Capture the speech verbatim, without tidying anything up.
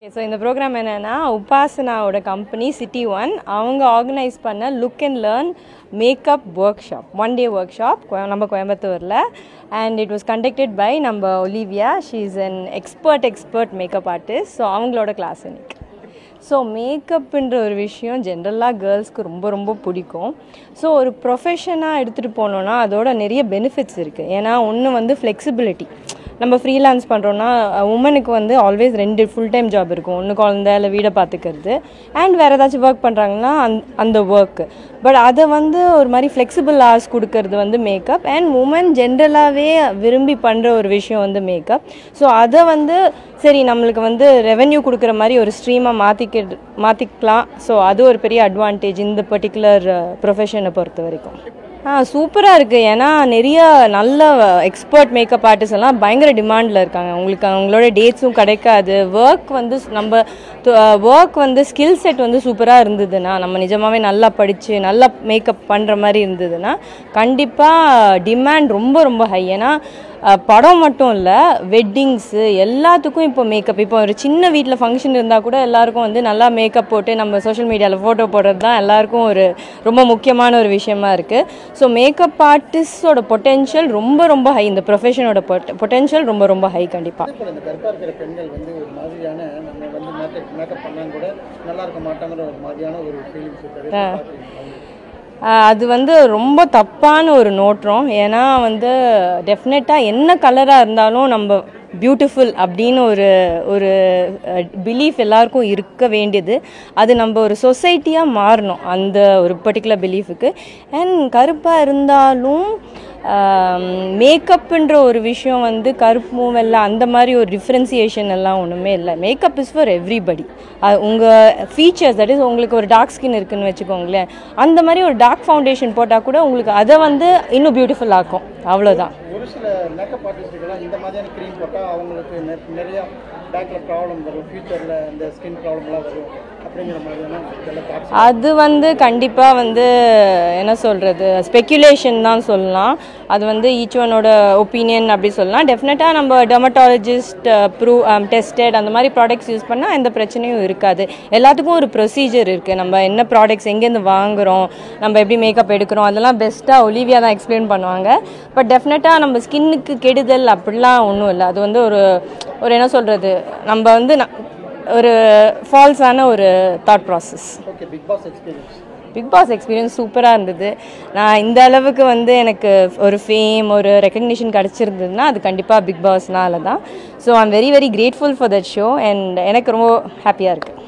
So in the program என்னன்னா உபாசனாவோட company city one அவங்க ஆர்கனைஸ் பண்ண look and learn makeup workshop one day workshop நம்ம கோயம்புத்தூரில் and it was conducted by நம்ம Olivia she is an expert expert makeup artist so அவங்களோட class இன்னைக்கு so மேக்கப்புன்ற ஒரு விஷயம் ஜென்ரலாக கேர்ள்ஸ்க்கு ரொம்ப ரொம்ப பிடிக்கும் ஸோ ஒரு ப்ரொஃபஷனாக எடுத்துகிட்டு போனோன்னா அதோட நிறைய பெனிஃபிட்ஸ் இருக்குது ஏன்னா ஒன்று வந்து ஃப்ளெக்சிபிலிட்டி நம்ம ஃப்ரீலான்ஸ் பண்ணுறோன்னா உமனுக்கு வந்து ஆல்வேஸ் ரெண்டு ஃபுல் டைம் ஜாப் இருக்கும் ஒன்று குழந்தை இல்லை வீடை பார்த்துக்கிறது அண்ட் வேறு ஏதாச்சும் ஒர்க் பண்ணுறாங்கன்னா அந் அந்த ஒர்க்கு பட் அதை வந்து ஒரு மாதிரி ஃப்ளெக்சிபிள் ஹார்ஸ் கொடுக்கறது வந்து மேக்கப் அண்ட் உமன் ஜென்ரலாகவே விரும்பி பண்ணுற ஒரு விஷயம் வந்து மேக்கப் ஸோ அதை வந்து சரி நம்மளுக்கு வந்து ரெவென்யூ கொடுக்குற மாதிரி ஒரு ஸ்ட்ரீமாக மாற்றிக்க மாற்றிக்கலாம் ஸோ அது ஒரு பெரிய அட்வான்டேஜ் இந்த பர்டிகுலர் ப்ரொஃபஷனை பொறுத்த வரைக்கும் ஆ சூப்பராக இருக்குது ஏன்னா நிறைய நல்ல எக்ஸ்பர்ட் மேக்கப் ஆர்டிஸ்ட் எல்லாம் பயங்கர டிமாண்டில் இருக்காங்க உங்களுக்கு அவங்களோட டேட்ஸும் கிடைக்காது ஒர்க் வந்து நம்ம ஒர்க் வந்து ஸ்கில் செட் வந்து சூப்பராக இருந்ததுன்னா நம்ம நிஜமாகவே நல்லா படித்து நல்லா மேக்கப் பண்ணுற மாதிரி இருந்ததுன்னா கண்டிப்பாக டிமாண்ட் ரொம்ப ரொம்ப ஹை ஏன்னா படம் மட்டும் இல்லை வெட்டிங்ஸு எல்லாத்துக்கும் இப்போ மேக்கப் இப்போ ஒரு சின்ன வீட்டில் ஃபங்க்ஷன் இருந்தால் கூட எல்லாருக்கும் வந்து நல்லா மேக்கப் போட்டு நம்ம சோஷியல் மீடியாவில் ஃபோட்டோ போடுறது தான் எல்லாருக்கும் ஒரு ரொம்ப முக்கியமான ஒரு விஷயமா இருக்குது ஸோ மேக்கப் ஆர்டிஸ்டோட பொட்டென்ஷியல் ரொம்ப ரொம்ப ஹை இந்த ப்ரொஃபஷனோட பொட்டென்ஷியல் ரொம்ப ரொம்ப ஹை கண்டிப்பாக அது வந்து ரொம்ப தப்பான ஒரு நோட்டம் ஏன்னா வந்து டெஃபினட்டாக என்ன கலராக இருந்தாலும் நம்ம பியூட்டிஃபுல் அப்படின்னு ஒரு ஒரு பிலீஃப் எல்லாருக்கும் இருக்க வேண்டியது அது நம்ம ஒரு சொசைட்டியாக மாறணும் அந்த ஒரு பர்டிகுலர் பிலீஃபுக்கு அண்ட் கருப்பாக இருந்தாலும் மேக்கப்புன்ற ஒரு விஷயம் வந்து கருப்பும் எல்லாம் அந்த மாதிரி ஒரு டிஃப்ரென்சியேஷன் எல்லாம் ஒன்றுமே இல்லை மேக்கப் இஸ் ஃபார் எவ்ரிபடி உங்கள் ஃபீச்சர்ஸ் தட் இஸ் உங்களுக்கு ஒரு டார்க் ஸ்கின் இருக்குதுன்னு வச்சுக்கோங்களேன் அந்த மாதிரி ஒரு டார்க் ஃபவுண்டேஷன் போட்டால் கூட உங்களுக்கு அதை வந்து இன்னும் பியூட்டிஃபுல் ஆக்கும் அவ்வளோதான் ஒரு சில மேக்கப் ஆர்டிஸ்ட்டுக்கெல்லாம் இந்த மாதிரியான க்ரீம் போட்டால் அவங்களுக்கு நிறைய பேக்கில் ப்ராப்ளம் வரும் ஃபியூச்சரில் இந்த ஸ்கின் ப்ராப்ளம்லாம் வரும் அப்படிங்கிற மாதிரியான அது வந்து கண்டிப்பாக வந்து என்ன சொல்கிறது ஸ்பெக்குலேஷன் தான் சொல்லலாம் அது வந்து ஈச் ஒனோட ஒப்பீனியன் அப்படி சொல்லலாம் டெஃபினட்டாக நம்ம டெர்மட்டாலஜிஸ்ட் ப்ரூவ் டெஸ்டட் அந்த மாதிரி ப்ராடக்ட்ஸ் யூஸ் பண்ணால் எந்த பிரச்சனையும் இருக்காது எல்லாத்துக்கும் ஒரு ப்ரொசீஜர் இருக்குது நம்ம என்ன ப்ராடக்ட்ஸ் எங்கேருந்து வாங்குகிறோம் நம்ம எப்படி மேக்கப் எடுக்கிறோம் அதெல்லாம் பெஸ்ட்டாக ஒலிவியா தான் எக்ஸ்பிளைன் பண்ணுவாங்க பட் டெஃபினட்டாக நம்ம ஸ்கின்னுக்கு கெடுதல் அப்படிலாம் ஒன்றும் இல்லை அது வந்து ஒரு ஒரு என்ன சொல்கிறது நம்ம வந்து ஒரு ஃபால்ஸான ஒரு thought process okay Bigg Boss experience Bigg Boss experience சூப்பராக இருந்தது நான் இந்த அளவுக்கு வந்து எனக்கு ஒரு ஃபேம் ஒரு ரெக்கக்னிஷன் கிடச்சிருந்ததுன்னா அது கண்டிப்பாக பிக் பாஸ்னால தான் so I am very very grateful for that show and எனக்கு ரொம்ப ஹாப்பியாக இருக்குது